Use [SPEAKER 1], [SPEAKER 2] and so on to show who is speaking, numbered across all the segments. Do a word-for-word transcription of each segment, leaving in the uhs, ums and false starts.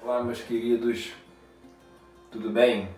[SPEAKER 1] Olá, meus queridos, tudo bem?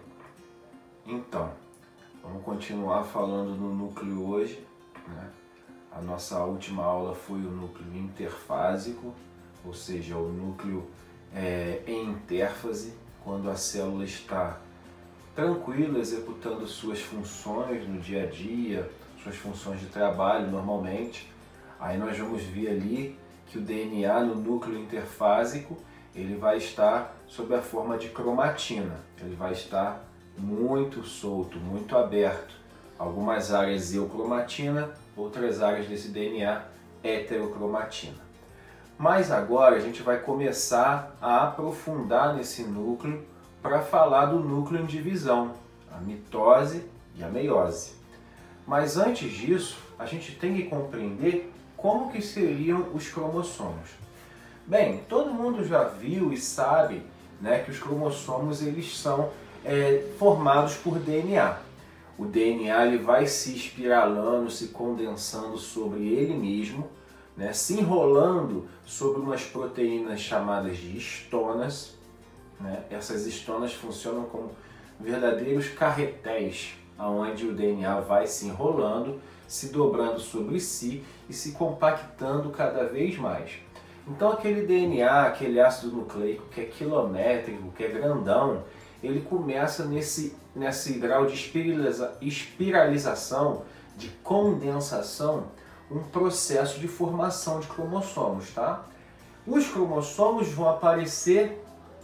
[SPEAKER 1] Então, vamos continuar falando no núcleo hoje, né? A nossa última aula foi o núcleo interfásico, ou seja, o núcleo é, em intérfase, quando a célula está tranquila, executando suas funções no dia a dia, suas funções de trabalho normalmente. Aí nós vamos ver ali que o D N A no núcleo interfásico ele vai estar sob a forma de cromatina, ele vai estar muito solto, muito aberto. Algumas áreas eucromatina, outras áreas desse D N A heterocromatina. Mas agora a gente vai começar a aprofundar nesse núcleo para falar do núcleo em divisão, a mitose e a meiose. Mas antes disso, a gente tem que compreender como que seriam os cromossomos. Bem, todo mundo já viu e sabe, né, que os cromossomos eles são é, formados por D N A. O D N A ele vai se espiralando, se condensando sobre ele mesmo, né, se enrolando sobre umas proteínas chamadas de estonas. Né? Essas estonas funcionam como verdadeiros carretéis, onde o D N A vai se enrolando, se dobrando sobre si e se compactando cada vez mais. Então aquele D N A, aquele ácido nucleico que é quilométrico, que é grandão, ele começa nesse, nesse grau de espiraliza, espiralização, de condensação, um processo de formação de cromossomos. Tá? Os cromossomos vão aparecer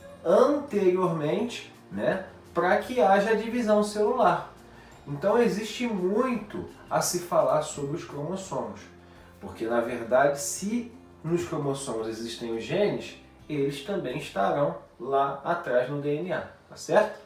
[SPEAKER 1] anteriormente, né, para que haja a divisão celular. Então existe muito a se falar sobre os cromossomos, porque na verdade se nos cromossomos existem os genes, eles também estarão lá atrás no D N A, tá certo?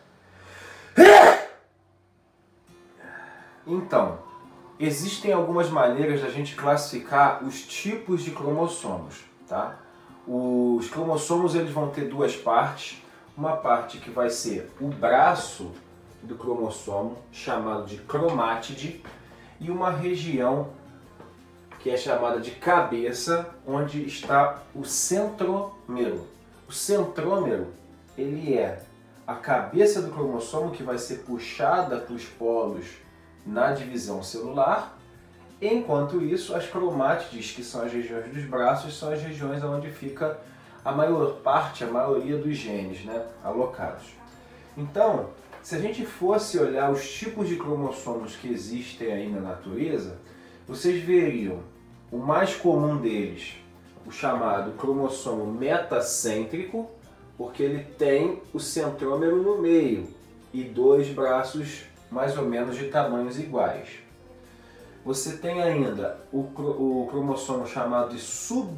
[SPEAKER 1] Então, existem algumas maneiras da gente classificar os tipos de cromossomos, tá? Os cromossomos eles vão ter duas partes, uma parte que vai ser o braço do cromossomo, chamado de cromátide, e uma região que é chamada de cabeça, onde está o centrômero. O centrômero ele é a cabeça do cromossomo que vai ser puxada para os polos na divisão celular. Enquanto isso, as cromátides, que são as regiões dos braços, são as regiões onde fica a maior parte, a maioria dos genes, né, alocados. Então, se a gente fosse olhar os tipos de cromossomos que existem aí na natureza, vocês veriam o mais comum deles, o chamado cromossomo metacêntrico, porque ele tem o centrômero no meio e dois braços mais ou menos de tamanhos iguais. Você tem ainda o, o cromossomo chamado de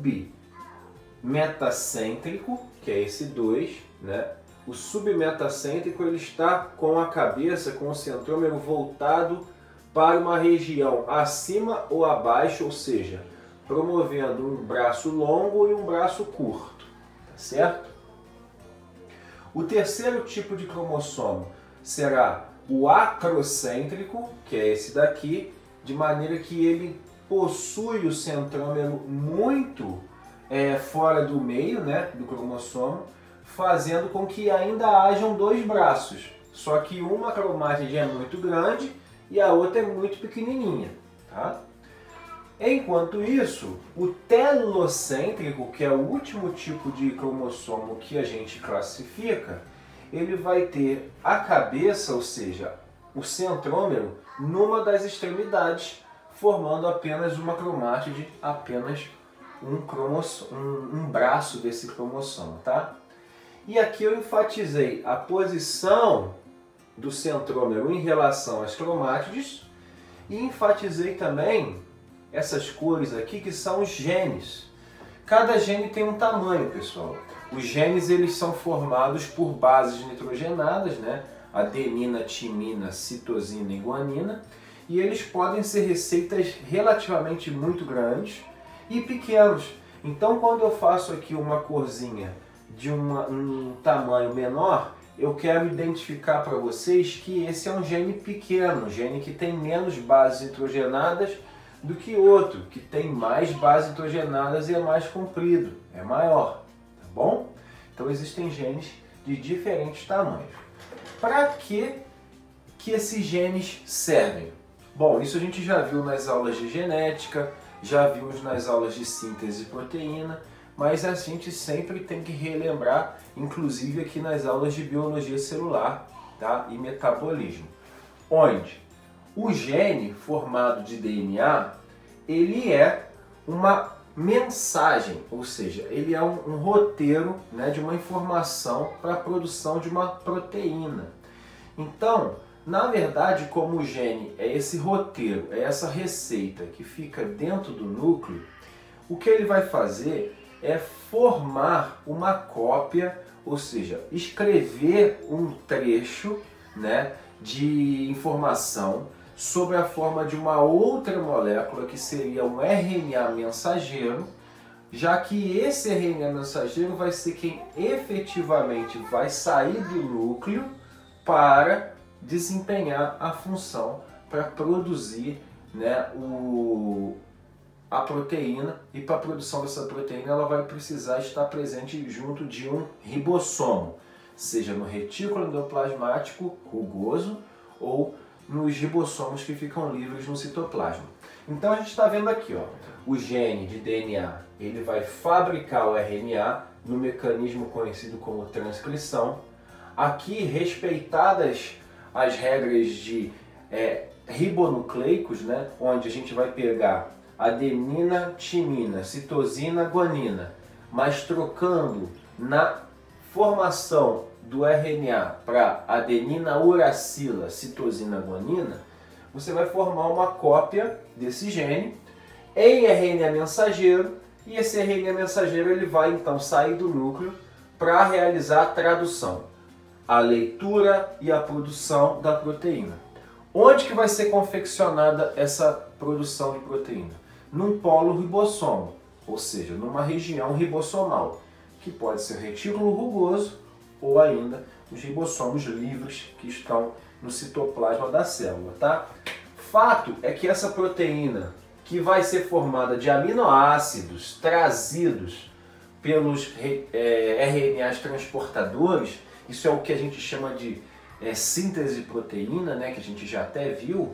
[SPEAKER 1] submetacêntrico, que é esse dois, né? O submetacêntrico ele está com a cabeça, com o centrômero voltado para uma região acima ou abaixo, ou seja, promovendo um braço longo e um braço curto, tá certo? O terceiro tipo de cromossomo será o acrocêntrico, que é esse daqui, de maneira que ele possui o centrômero muito é, fora do meio, né, do cromossomo, fazendo com que ainda hajam dois braços, só que uma cromátide é muito grande e a outra é muito pequenininha. Tá? Enquanto isso, o telocêntrico, que é o último tipo de cromossomo que a gente classifica, ele vai ter a cabeça, ou seja, o centrômero, numa das extremidades, formando apenas uma cromátide, apenas um, cromossomo, um, um braço desse cromossomo. Tá? E aqui eu enfatizei a posição do centrômero em relação às cromátides e enfatizei também essas cores aqui que são os genes. Cada gene tem um tamanho, pessoal. Os genes eles são formados por bases nitrogenadas, né? Adenina, timina, citosina e guanina, e eles podem ser receitas relativamente muito grandes e pequenos. Então quando eu faço aqui uma corzinha de uma, um tamanho menor, eu quero identificar para vocês que esse é um gene pequeno, um gene que tem menos bases nitrogenadas do que outro, que tem mais bases nitrogenadas e é mais comprido, é maior, tá bom? Então existem genes de diferentes tamanhos. Para que, que esses genes servem? Bom, isso a gente já viu nas aulas de genética, já vimos nas aulas de síntese de proteína, mas a gente sempre tem que relembrar, inclusive aqui nas aulas de biologia celular, tá? E metabolismo. Onde o gene formado de D N A, ele é uma mensagem, ou seja, ele é um, um roteiro, né, de uma informação para a produção de uma proteína. Então, na verdade, como o gene é esse roteiro, é essa receita que fica dentro do núcleo, o que ele vai fazer é formar uma cópia, ou seja, escrever um trecho, né, de informação sobre a forma de uma outra molécula que seria um R N A mensageiro, já que esse R N A mensageiro vai ser quem efetivamente vai sair do núcleo para desempenhar a função para produzir, né, o, a proteína, e para a produção dessa proteína ela vai precisar estar presente junto de um ribossomo, seja no retículo endoplasmático rugoso ou nos ribossomos que ficam livres no citoplasma. Então a gente está vendo aqui, ó, o gene de D N A, ele vai fabricar o R N A no mecanismo conhecido como transcrição. Aqui, respeitadas as regras de é, ribonucleicos, né, onde a gente vai pegar adenina, timina, citosina, guanina, mas trocando na formação do R N A para adenina, uracila, citosina, guanina, você vai formar uma cópia desse gene em R N A mensageiro, e esse R N A mensageiro ele vai então sair do núcleo para realizar a tradução, a leitura e a produção da proteína. Onde que vai ser confeccionada essa produção de proteína? Num polo ribossomo, ou seja, numa região ribossomal, que pode ser retículo rugoso ou ainda os ribossomos livres que estão no citoplasma da célula, tá? Fato é que essa proteína, que vai ser formada de aminoácidos trazidos pelos é, R N As transportadores, isso é o que a gente chama de é, síntese de proteína, né, que a gente já até viu,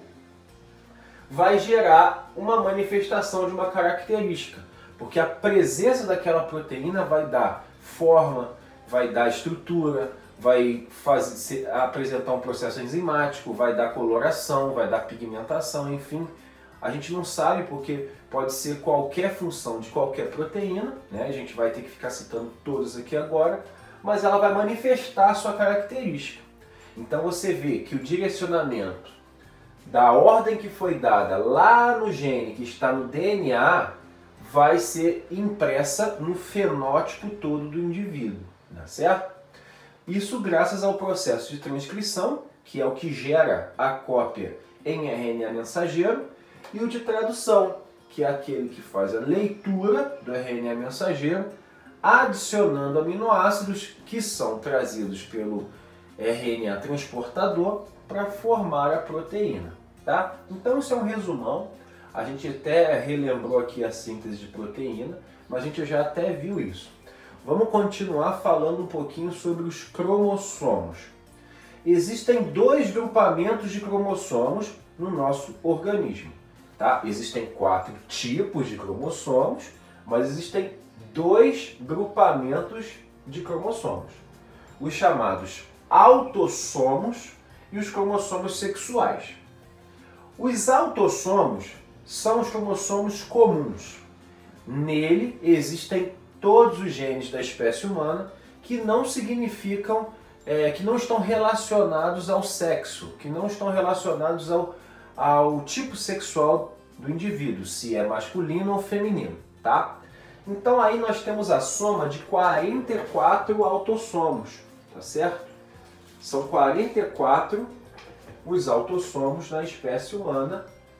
[SPEAKER 1] vai gerar uma manifestação de uma característica, porque a presença daquela proteína vai dar forma, vai dar estrutura, vai fazer, apresentar um processo enzimático, vai dar coloração, vai dar pigmentação, enfim. A gente não sabe porque pode ser qualquer função de qualquer proteína, né? A gente vai ter que ficar citando todas aqui agora, mas ela vai manifestar a sua característica. Então você vê que o direcionamento da ordem que foi dada lá no gene que está no D N A vai ser impressa no fenótipo todo do indivíduo, tá certo? Isso graças ao processo de transcrição, que é o que gera a cópia em R N A mensageiro, e o de tradução, que é aquele que faz a leitura do R N A mensageiro, adicionando aminoácidos que são trazidos pelo R N A transportador para formar a proteína, tá? Então isso é um resumão. A gente até relembrou aqui a síntese de proteína, mas a gente já até viu isso. Vamos continuar falando um pouquinho sobre os cromossomos. Existem dois grupamentos de cromossomos no nosso organismo, tá? Existem quatro tipos de cromossomos, mas existem dois grupamentos de cromossomos. Os chamados autossomos e os cromossomos sexuais. Os autossomos são os cromossomos comuns. Nele existem todos os genes da espécie humana que não significam, é, que não estão relacionados ao sexo, que não estão relacionados ao, ao tipo sexual do indivíduo, se é masculino ou feminino, tá? Então aí nós temos a soma de quarenta e quatro autossomos, tá certo? São quarenta e quatro os autossomos na espécie humana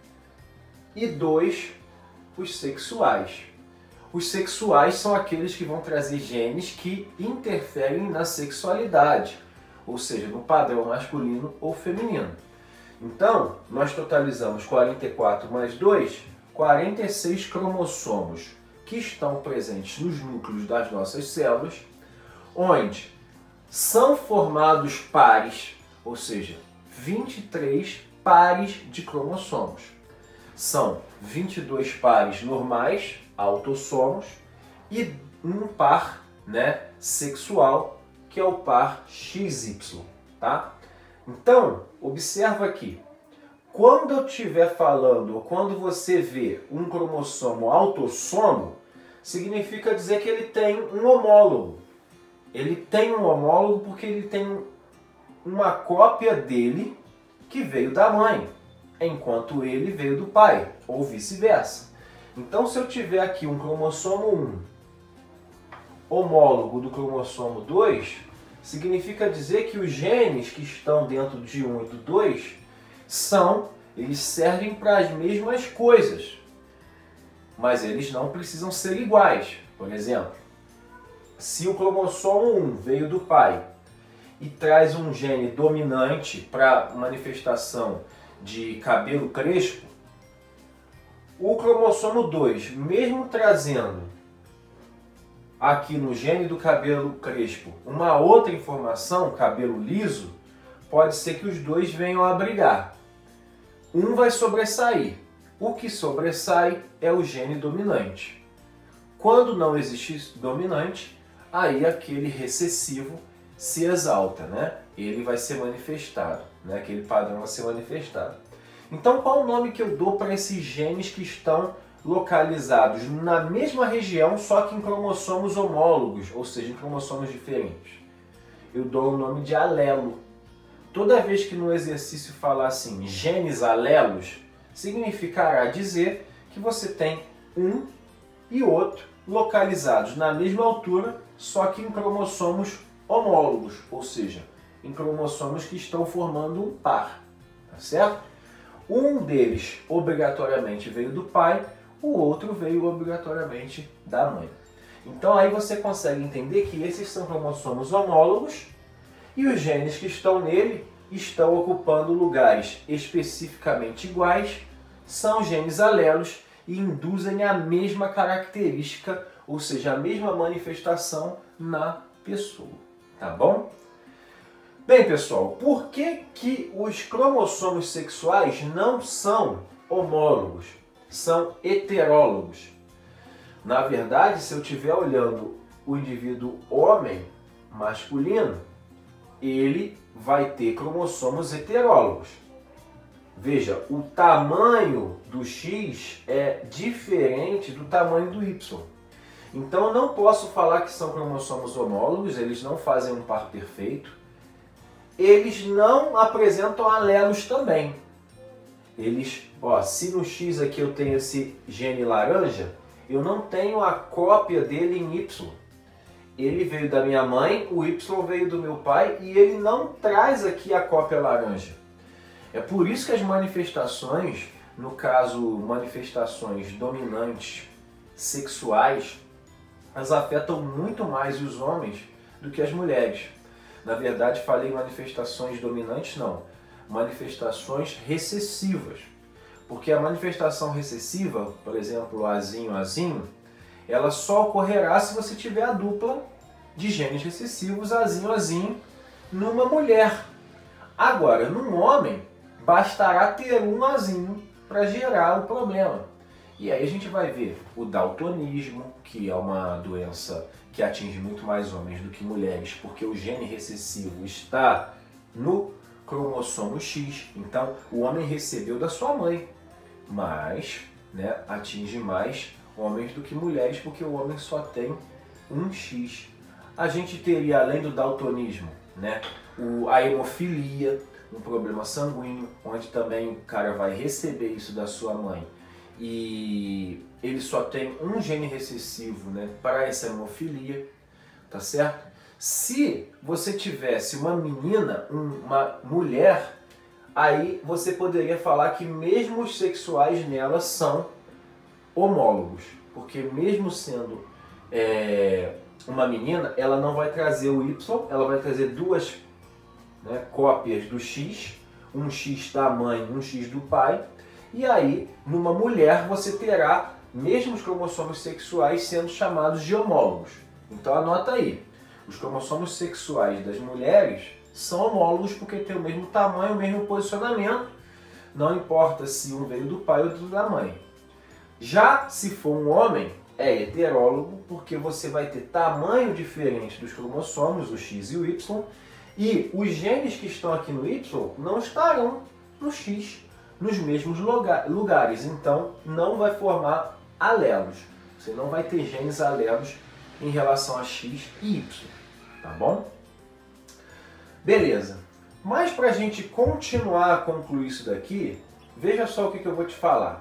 [SPEAKER 1] e dois os sexuais. Os sexuais são aqueles que vão trazer genes que interferem na sexualidade, ou seja, no padrão masculino ou feminino. Então, nós totalizamos quarenta e quatro mais dois, quarenta e seis cromossomos que estão presentes nos núcleos das nossas células, onde são formados pares, ou seja, vinte e três pares de cromossomos. São vinte e dois pares normais, autossomos, e um par, né, sexual, que é o par X Y, tá? Então, observa aqui. Quando eu estiver falando, ou quando você vê um cromossomo autossomo, significa dizer que ele tem um homólogo. Ele tem um homólogo porque ele tem uma cópia dele que veio da mãe, enquanto ele veio do pai, ou vice-versa. Então, se eu tiver aqui um cromossomo um, homólogo do cromossomo dois, significa dizer que os genes que estão dentro de um e do dois são, eles servem para as mesmas coisas, mas eles não precisam ser iguais. Por exemplo, se o cromossomo um veio do pai e traz um gene dominante para manifestação de cabelo crespo, o cromossomo dois, mesmo trazendo aqui no gene do cabelo crespo uma outra informação, cabelo liso, pode ser que os dois venham a brigar. Um vai sobressair. O que sobressai é o gene dominante. Quando não existe dominante, aí aquele recessivo se exalta, né? Ele vai ser manifestado, né? Aquele padrão vai ser manifestado. Então, qual o nome que eu dou para esses genes que estão localizados na mesma região, só que em cromossomos homólogos, ou seja, em cromossomos diferentes? Eu dou o nome de alelo. Toda vez que no exercício falar assim, genes alelos, significará dizer que você tem um e outro localizados na mesma altura, só que em cromossomos homólogos, ou seja, em cromossomos que estão formando um par, tá certo? Um deles obrigatoriamente veio do pai, o outro veio obrigatoriamente da mãe. Então aí você consegue entender que esses são cromossomos homólogos e os genes que estão nele estão ocupando lugares especificamente iguais, são genes alelos e induzem a mesma característica, ou seja, a mesma manifestação na pessoa, tá bom? Bem, pessoal, por que que os cromossomos sexuais não são homólogos, são heterólogos? Na verdade, se eu estiver olhando o indivíduo homem masculino, ele vai ter cromossomos heterólogos. Veja, o tamanho do X é diferente do tamanho do Y. Então eu não posso falar que são cromossomos homólogos, eles não fazem um par perfeito. Eles não apresentam alelos também. Eles, ó, se no X aqui eu tenho esse gene laranja, eu não tenho a cópia dele em Y. Ele veio da minha mãe, o Y veio do meu pai e ele não traz aqui a cópia laranja. É por isso que as manifestações, no caso manifestações dominantes sexuais, elas afetam muito mais os homens do que as mulheres. Na verdade, falei manifestações dominantes, não. Manifestações recessivas. Porque a manifestação recessiva, por exemplo, azinho, azinho, ela só ocorrerá se você tiver a dupla de genes recessivos, azinho, azinho, numa mulher. Agora, num homem, bastará ter um azinho para gerar o problema. E aí a gente vai ver o daltonismo, que é uma doença que atinge muito mais homens do que mulheres, porque o gene recessivo está no cromossomo X. Então, o homem recebeu da sua mãe, mas, né, atinge mais homens do que mulheres, porque o homem só tem um X. A gente teria, além do daltonismo, né, o, a hemofilia, um problema sanguíneo, onde também o cara vai receber isso da sua mãe e ele só tem um gene recessivo, né, para essa hemofilia, tá certo? Se você tivesse uma menina, uma mulher, aí você poderia falar que mesmo os sexuais nela são homólogos, porque mesmo sendo é, uma menina, ela não vai trazer o Y, ela vai trazer duas, né, cópias do X, um X da mãe, um X do pai, e aí numa mulher você terá mesmo os cromossomos sexuais sendo chamados de homólogos. Então anota aí, Os cromossomos sexuais das mulheres são homólogos porque têm o mesmo tamanho, o mesmo posicionamento, não importa se um veio do pai ou outro da mãe. Já se for um homem, é heterólogo porque você vai ter tamanho diferente dos cromossomos, o X e o Y, e os genes que estão aqui no Y não estarão no X, nos mesmos lugares, então não vai formar alelos. Você não vai ter genes alelos em relação a X e Y, tá bom? Beleza. Mas para a gente continuar a concluir isso daqui, veja só o que, que eu vou te falar.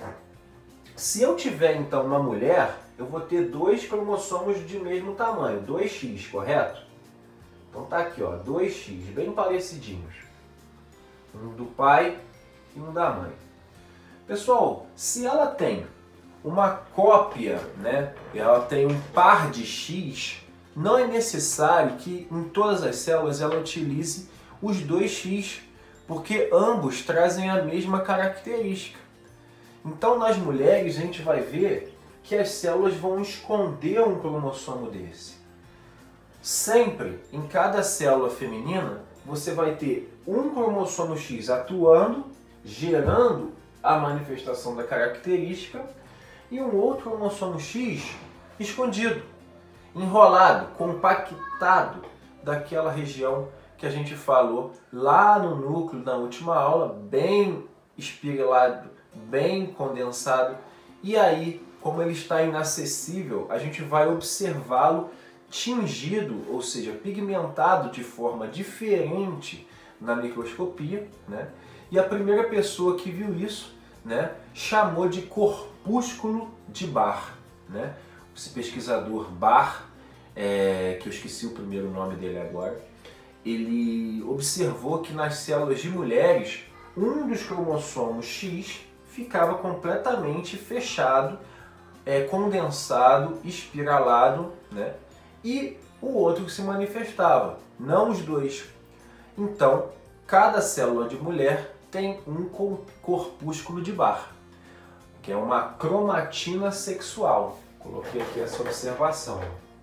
[SPEAKER 1] Se eu tiver então uma mulher, eu vou ter dois cromossomos de mesmo tamanho, dois X, correto? Então tá aqui, ó, dois X, bem parecidinhos. Um do pai e um da mãe. Pessoal, se ela tem uma cópia, né, ela tem um par de X, não é necessário que em todas as células ela utilize os dois X, porque ambos trazem a mesma característica. Então nas mulheres a gente vai ver que as células vão esconder um cromossomo desse. Sempre, em cada célula feminina, você vai ter um cromossomo X atuando, gerando a manifestação da característica, e um outro cromossomo X escondido, enrolado, compactado daquela região que a gente falou lá no núcleo na última aula, bem espiralado, bem condensado, e aí, como ele está inacessível, a gente vai observá-lo tingido, ou seja, pigmentado de forma diferente na microscopia, né? E a primeira pessoa que viu isso, né, chamou de corpúsculo de Barr, né? Esse pesquisador Barr, é, que eu esqueci o primeiro nome dele agora, ele observou que nas células de mulheres, um dos cromossomos X ficava completamente fechado, é, condensado, espiralado, né? E o outro se manifestava, não os dois. Então, cada célula de mulher tem um corpúsculo de Barr, que é uma cromatina sexual. Coloquei aqui essa observação.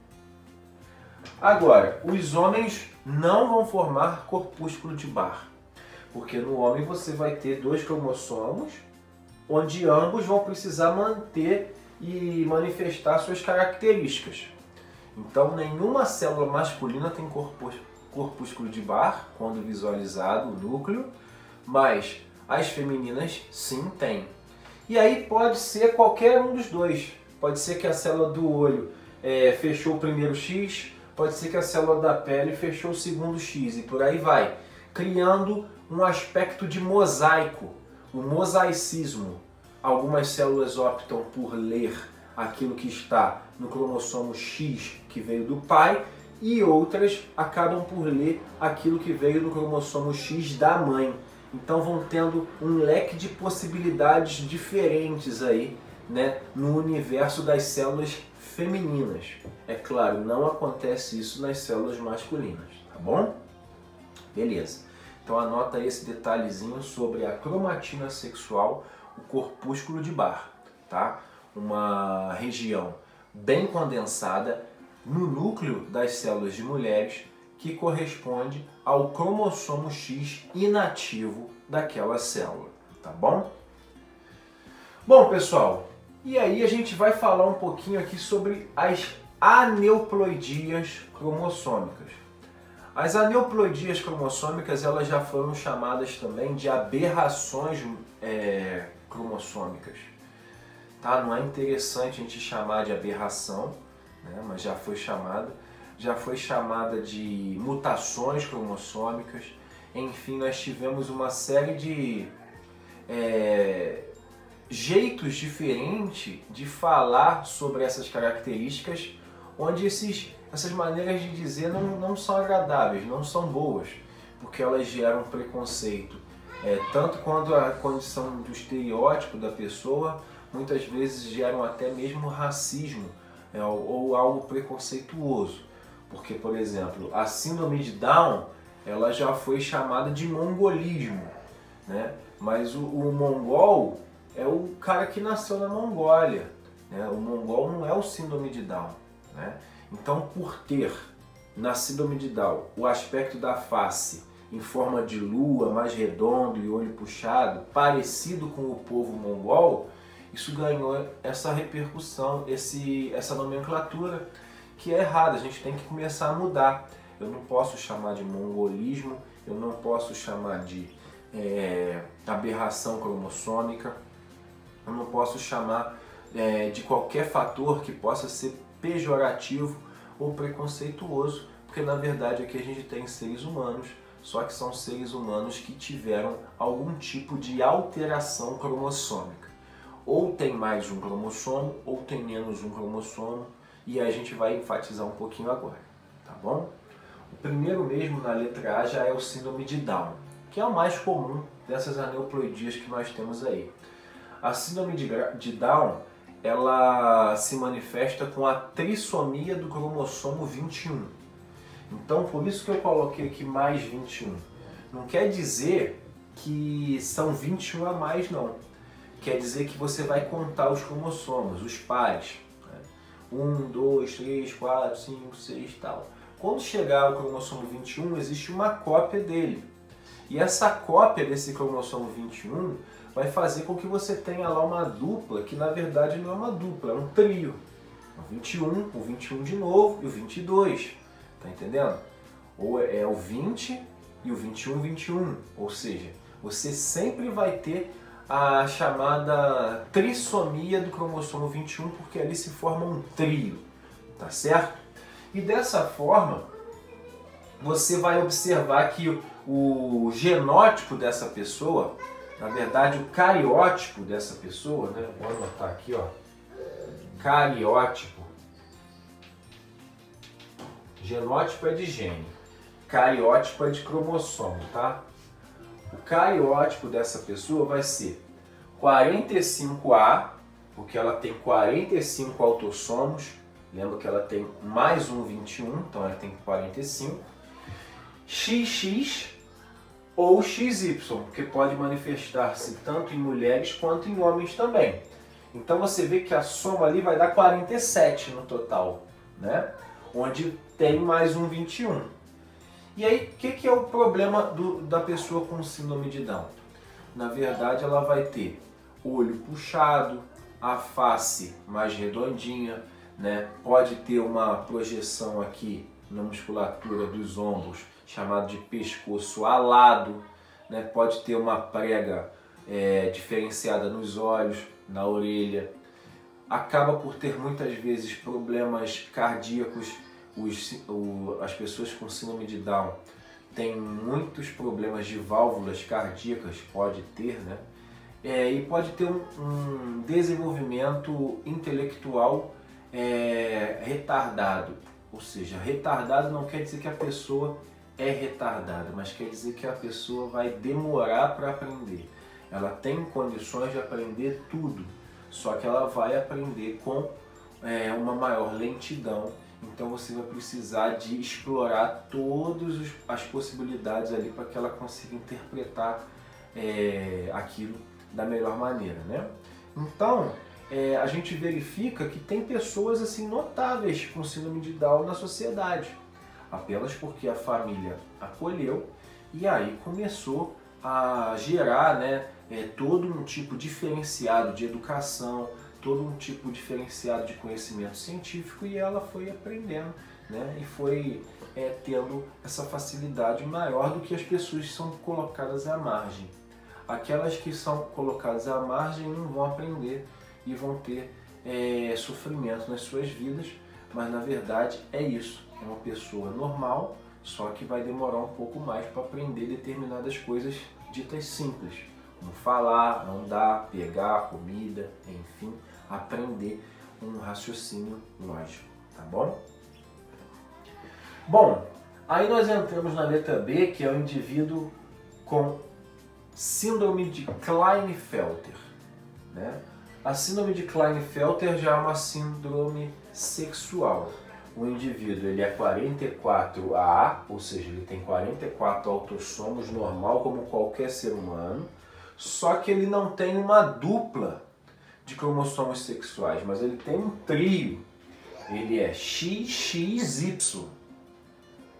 [SPEAKER 1] Agora, os homens não vão formar corpúsculo de Barr, porque no homem você vai ter dois cromossomos, onde ambos vão precisar manter e manifestar suas características. Então, nenhuma célula masculina tem corpúsculo de Barr, quando visualizado o núcleo, mas as femininas sim têm. E aí pode ser qualquer um dos dois. Pode ser que a célula do olho é, fechou o primeiro X, pode ser que a célula da pele fechou o segundo X, e por aí vai, criando um aspecto de mosaico, o mosaicismo. Algumas células optam por ler aquilo que está no cromossomo X, que veio do pai, e outras acabam por ler aquilo que veio no cromossomo X da mãe. Então vão tendo um leque de possibilidades diferentes aí, né, no universo das células femininas. É claro, não acontece isso nas células masculinas, tá bom? Beleza. Então anota esse detalhezinho sobre a cromatina sexual, o corpúsculo de Barr, tá? Uma região bem condensada no núcleo das células de mulheres que corresponde ao cromossomo X inativo daquela célula, tá bom? Bom, pessoal, e aí a gente vai falar um pouquinho aqui sobre as aneuploidias cromossômicas. As aneuploidias cromossômicas, elas já foram chamadas também de aberrações é, cromossômicas. Tá? Não é interessante a gente chamar de aberração, né? Mas já foi chamada. Já foi chamada de mutações cromossômicas. Enfim, nós tivemos uma série de é, jeitos diferentes de falar sobre essas características, onde esses, essas maneiras de dizer não, não são agradáveis, não são boas, porque elas geram preconceito, é, tanto quanto a condição do estereótipo da pessoa, muitas vezes geram até mesmo racismo, é, ou, ou algo preconceituoso. Porque, por exemplo, a síndrome de Down, ela já foi chamada de mongolismo, né? Mas o, o mongol é o cara que nasceu na Mongólia, né? O mongol não é o síndrome de Down, né? Então, por ter na síndrome de Down o aspecto da face em forma de lua, mais redondo e olho puxado, parecido com o povo mongol, isso ganhou essa repercussão, esse, essa nomenclatura que é errada. A gente tem que começar a mudar. Eu não posso chamar de mongolismo, eu não posso chamar de é, aberração cromossômica, eu não posso chamar é, de qualquer fator que possa ser pejorativo ou preconceituoso, porque na verdade aqui a gente tem seres humanos, só que são seres humanos que tiveram algum tipo de alteração cromossômica. Ou tem mais um cromossomo, ou tem menos um cromossomo, e aí a gente vai enfatizar um pouquinho agora, tá bom? O primeiro mesmo na letra A já é o síndrome de Down, que é o mais comum dessas aneuploidias que nós temos aí. A síndrome de Down, ela se manifesta com a trissomia do cromossomo vinte e um. Então, por isso que eu coloquei aqui mais vinte e um. Não quer dizer que são vinte e um a mais, não. Quer dizer que você vai contar os cromossomos, os pares. Né? um, dois, três, quatro, cinco, seis e tal. Quando chegar o cromossomo vinte e um, existe uma cópia dele. E essa cópia desse cromossomo vinte e um vai fazer com que você tenha lá uma dupla, que na verdade não é uma dupla, é um trio. O vinte e um, o vinte e um de novo e o vinte e dois. Tá entendendo? Ou é o vinte e o vinte e um, vinte e um. Ou seja, você sempre vai ter a chamada trissomia do cromossomo vinte e um, porque ali se forma um trio, tá certo? E dessa forma, você vai observar que o genótipo dessa pessoa, na verdade o cariótipo dessa pessoa, né? Vou anotar aqui, ó. Cariótipo. Genótipo é de gene, cariótipo é de cromossomo, tá? O cariótipo dessa pessoa vai ser quarenta e cinco A, porque ela tem quarenta e cinco autossomos, lembra que ela tem mais um vinte e um, então ela tem quarenta e cinco, X X ou X Y, porque pode manifestar-se tanto em mulheres quanto em homens também. Então você vê que a soma ali vai dar quarenta e sete no total, né? Onde tem mais um vinte e um. E aí, o que, que é o problema do, da pessoa com síndrome de Down? Na verdade, ela vai ter olho puxado, a face mais redondinha, né? Pode ter uma projeção aqui na musculatura dos ombros, chamado de pescoço alado, né? Pode ter uma prega é, diferenciada nos olhos, na orelha. Acaba por ter muitas vezes problemas cardíacos. Os, o, as pessoas com síndrome de Down têm muitos problemas de válvulas cardíacas, pode ter, né? É, e pode ter um, um desenvolvimento intelectual é, retardado. Ou seja, retardado não quer dizer que a pessoa é retardada, mas quer dizer que a pessoa vai demorar para aprender. Ela tem condições de aprender tudo, só que ela vai aprender com é, uma maior lentidão. Então você vai precisar de explorar todas as possibilidades ali para que ela consiga interpretar é, aquilo da melhor maneira, né? Então é, a gente verifica que tem pessoas assim notáveis com síndrome de Down na sociedade, apenas porque a família acolheu e aí começou a gerar, né, é, todo um tipo diferenciado de educação, todo um tipo diferenciado de conhecimento científico, e ela foi aprendendo, né, e foi é, tendo essa facilidade maior do que as pessoas que são colocadas à margem. Aquelas que são colocadas à margem não vão aprender e vão ter é, sofrimento nas suas vidas, mas na verdade é isso, é uma pessoa normal, só que vai demorar um pouco mais para aprender determinadas coisas ditas simples, como falar, andar, pegar comida, enfim, aprender um raciocínio lógico, tá bom? Bom, aí nós entramos na letra B, que é o indivíduo com síndrome de Klinefelter, né? A síndrome de Klinefelter já é uma síndrome sexual. O indivíduo ele é quarenta e quatro A, ou seja, ele tem quarenta e quatro autossomos, normal como qualquer ser humano, só que ele não tem uma dupla de cromossomos sexuais, mas ele tem um trio. Ele é X X Y.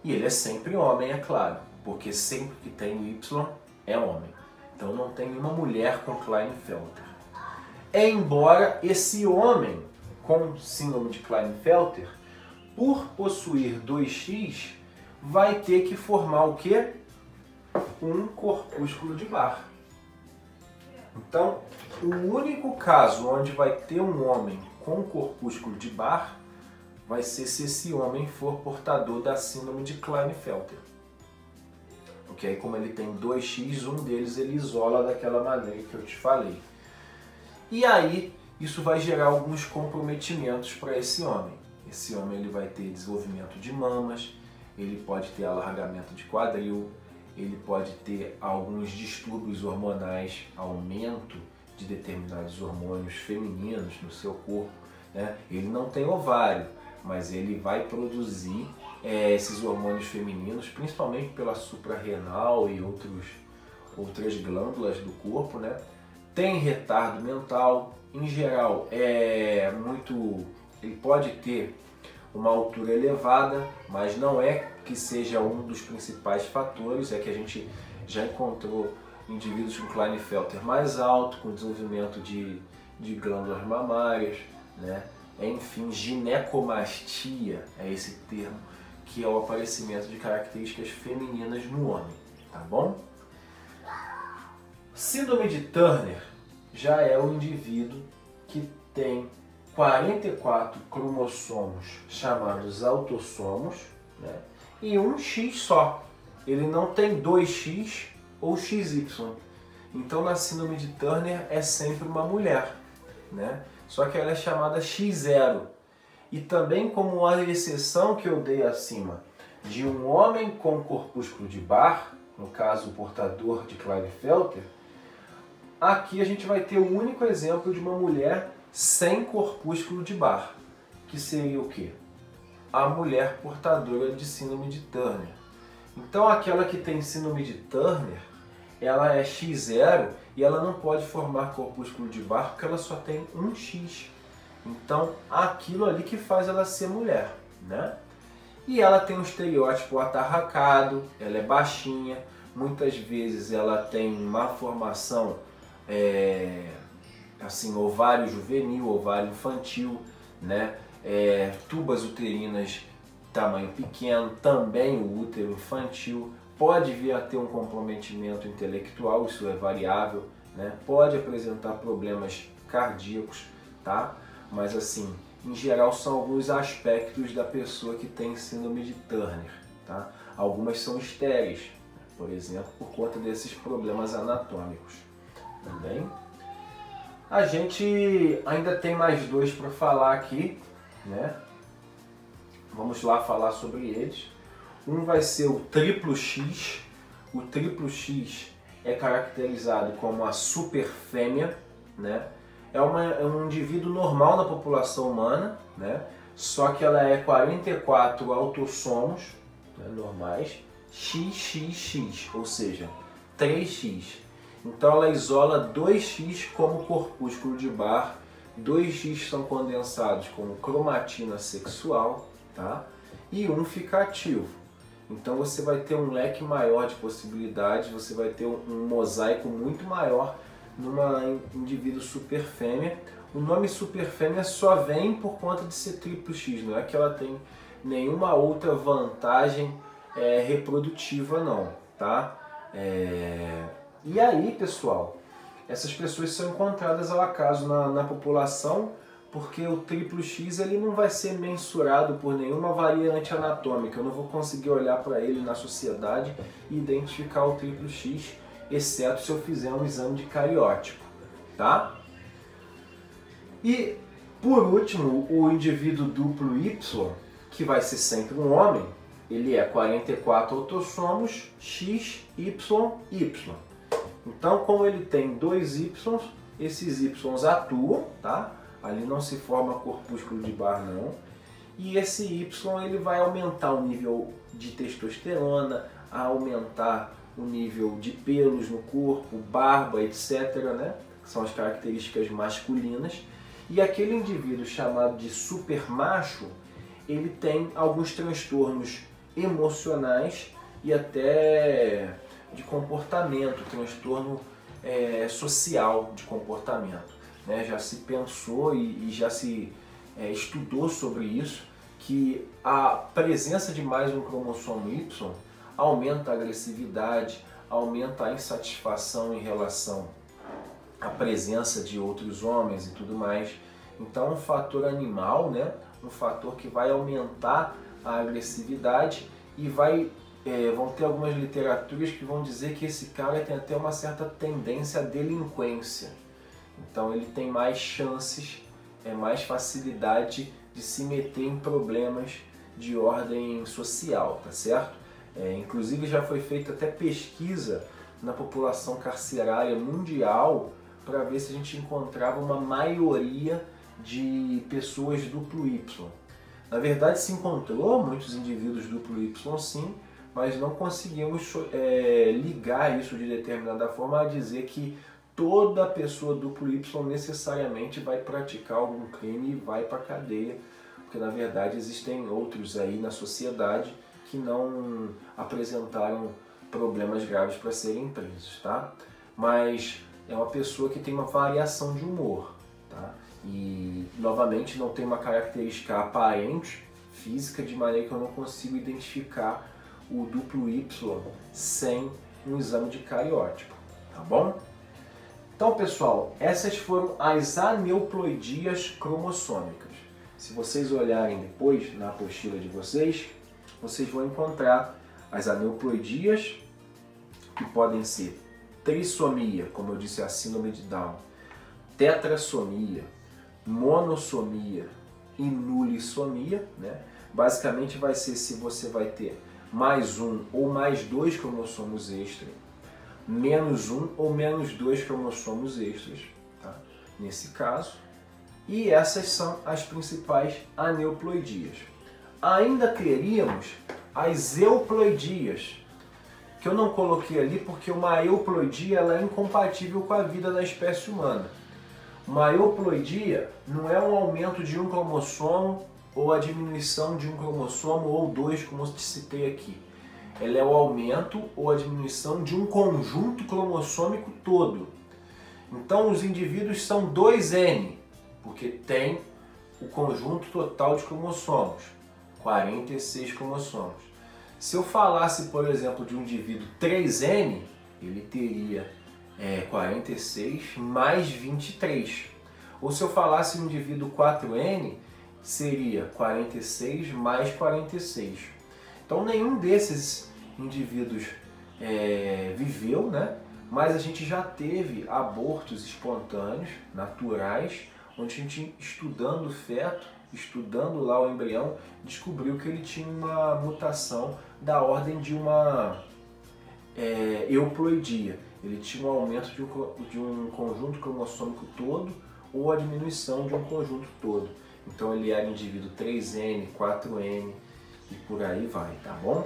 [SPEAKER 1] E ele é sempre homem, é claro, porque sempre que tem o Y é homem. Então não tem nenhuma mulher com Klinefelter. Embora esse homem com síndrome de Klinefelter, por possuir dois X, vai ter que formar o quê? Um corpúsculo de Barr. Então, o único caso onde vai ter um homem com corpúsculo de Barr vai ser se esse homem for portador da síndrome de Klinefelter. Porque aí, como ele tem dois X, um deles ele isola daquela maneira que eu te falei. E aí, isso vai gerar alguns comprometimentos para esse homem. Esse homem ele vai ter desenvolvimento de mamas, ele pode ter alargamento de quadril, ele pode ter alguns distúrbios hormonais, aumento de determinados hormônios femininos no seu corpo, né? Ele não tem ovário, mas ele vai produzir é, esses hormônios femininos, principalmente pela suprarrenal e outros, outras glândulas do corpo, né? Tem retardo mental, em geral é muito, ele pode ter uma altura elevada, mas não é que seja um dos principais fatores, é que a gente já encontrou indivíduos com Klinefelter mais alto, com desenvolvimento de, de glândulas mamárias, né? Enfim, ginecomastia é esse termo, que é o aparecimento de características femininas no homem, tá bom? Síndrome de Turner já é o indivíduo que tem quarenta e quatro cromossomos chamados autossomos, né? E um X só. Ele não tem dois X ou X Y. Então na síndrome de Turner é sempre uma mulher, né? Só que ela é chamada X zero. E também como a exceção que eu dei acima de um homem com corpúsculo de Barr, no caso o portador de Klinefelter, aqui a gente vai ter o único exemplo de uma mulher sem corpúsculo de Barr, que seria o quê? A mulher portadora de síndrome de Turner. Então aquela que tem síndrome de Turner, ela é X zero e ela não pode formar corpúsculo de Barr porque ela só tem um X. Então aquilo ali que faz ela ser mulher, né? E ela tem um estereótipo atarracado, ela é baixinha, muitas vezes ela tem má formação, é, assim, ovário juvenil, ovário infantil, né? É, tubas uterinas tamanho pequeno, também o útero infantil, pode vir a ter um comprometimento intelectual, isso é variável, né? Pode apresentar problemas cardíacos, tá? Mas assim, em geral são alguns aspectos da pessoa que tem síndrome de Turner, tá? Algumas são estéreis, por exemplo, por conta desses problemas anatômicos, também. A gente ainda tem mais dois para falar aqui, né? Vamos lá falar sobre eles. Um vai ser o triplo X. O triplo X é caracterizado como a superfêmea, né? É, uma, é um indivíduo normal na população humana, né? Só que ela é quarenta e quatro autossomos, né, normais, X X X, ou seja, três X. Então ela isola dois X como corpúsculo de Barr, dois X são condensados como cromatina sexual, tá? E um fica ativo. Então você vai ter um leque maior de possibilidades, você vai ter um mosaico muito maior numa indivíduo superfêmea. O nome superfêmea só vem por conta de ser triplo X, não é que ela tem nenhuma outra vantagem é, reprodutiva não, tá? É... E aí, pessoal, essas pessoas são encontradas ao acaso na, na população, porque o triplo X ele não vai ser mensurado por nenhuma variante anatômica. Eu não vou conseguir olhar para ele na sociedade e identificar o triplo X, exceto se eu fizer um exame de cariótipo, tá? E, por último, o indivíduo duplo Y, que vai ser sempre um homem, ele é quarenta e quatro autossomos, X, Y, Y. Então, como ele tem dois Y, esses Y atuam, tá? Ali não se forma corpúsculo de Barr, não. E esse Y ele vai aumentar o nível de testosterona, aumentar o nível de pelos no corpo, barba, etcétera, né? Que são as características masculinas. E aquele indivíduo chamado de supermacho, ele tem alguns transtornos emocionais e até de comportamento, transtorno é, social de comportamento. Né? Já se pensou e, e já se é, estudou sobre isso, que a presença de mais um cromossomo Y aumenta a agressividade, aumenta a insatisfação em relação à presença de outros homens e tudo mais. Então, um fator animal, né? Um fator que vai aumentar a agressividade e vai, é, vão ter algumas literaturas que vão dizer que esse cara tem até uma certa tendência à delinquência. Então, ele tem mais chances, é, mais facilidade de se meter em problemas de ordem social, tá certo? É, inclusive já foi feita até pesquisa na população carcerária mundial para ver se a gente encontrava uma maioria de pessoas duplo Y. Na verdade se encontrou muitos indivíduos duplo Y sim, mas não conseguimos é, ligar isso de determinada forma a dizer que toda pessoa duplo Y necessariamente vai praticar algum crime e vai para a cadeia, porque na verdade existem outros aí na sociedade que não apresentaram problemas graves para serem presos, tá? Mas é uma pessoa que tem uma variação de humor, tá? E novamente não tem uma característica aparente física, de maneira que eu não consigo identificar o duplo Y sem um exame de cariótipo, tá bom? Então, pessoal, essas foram as aneuploidias cromossômicas. Se vocês olharem depois na apostila de vocês, vocês vão encontrar as aneuploidias, que podem ser trissomia, como eu disse, a síndrome de Down, tetrassomia, monossomia e nulissomia, né? Basicamente vai ser se você vai ter mais um ou mais dois cromossomos extras, menos um ou menos dois cromossomos extras, tá? Nesse caso. E essas são as principais aneuploidias. Ainda teríamos as euploidias, que eu não coloquei ali porque uma euploidia ela é incompatível com a vida da espécie humana. Uma euploidia não é um aumento de um cromossomo ou a diminuição de um cromossomo ou dois, como eu citei aqui. Ela é o aumento ou a diminuição de um conjunto cromossômico todo. Então os indivíduos são dois N, porque tem o conjunto total de cromossomos, quarenta e seis cromossomos. Se eu falasse, por exemplo, de um indivíduo três N, ele teria é, quarenta e seis mais vinte e três. Ou se eu falasse de um indivíduo quatro N, seria quarenta e seis mais quarenta e seis. Então nenhum desses indivíduos é, viveu, né? Mas a gente já teve abortos espontâneos, naturais, onde a gente, estudando o feto, estudando lá o embrião, descobriu que ele tinha uma mutação da ordem de uma é, euploidia. Ele tinha um aumento de um, de um conjunto cromossômico todo ou a diminuição de um conjunto todo. Então ele era indivíduo três N, quatro N e por aí vai, tá bom?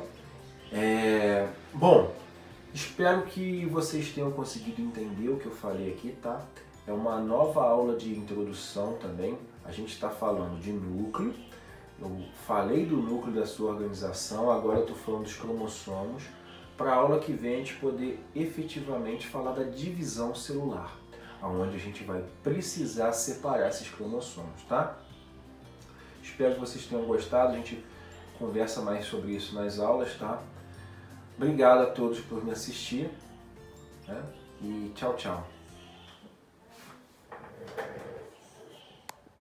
[SPEAKER 1] É, bom, espero que vocês tenham conseguido entender o que eu falei aqui, tá? É uma nova aula de introdução também. A gente está falando de núcleo. Eu falei do núcleo da sua organização, agora eu estou falando dos cromossomos. Para a aula que vem a gente poder efetivamente falar da divisão celular, onde a gente vai precisar separar esses cromossomos, tá? Espero que vocês tenham gostado. A gente conversa mais sobre isso nas aulas, tá? Obrigado a todos por me assistir, né? E tchau, tchau.